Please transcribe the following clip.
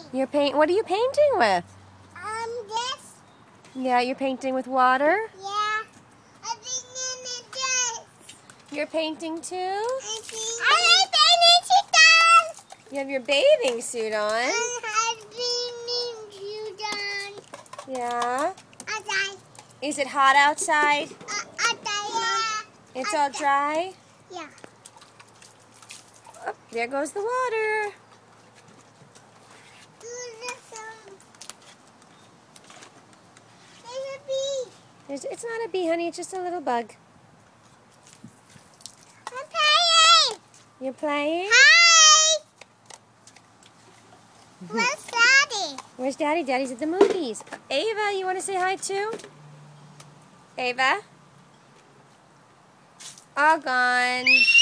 What are you painting with? This. Yeah, you're painting with water? Yeah. I'm painting this. You're painting too? I'm painting this. You have your bathing suit on. I'm painting shoes on. Yeah. Outside. Is it hot outside? Outside. It's all dry? Yeah. Oh, there goes the water. It's not a bee, honey. It's just a little bug. I'm playing. You're playing? Hi. Where's Daddy? Where's Daddy? Daddy's at the movies. Ava, you want to say hi too? Ava? All gone.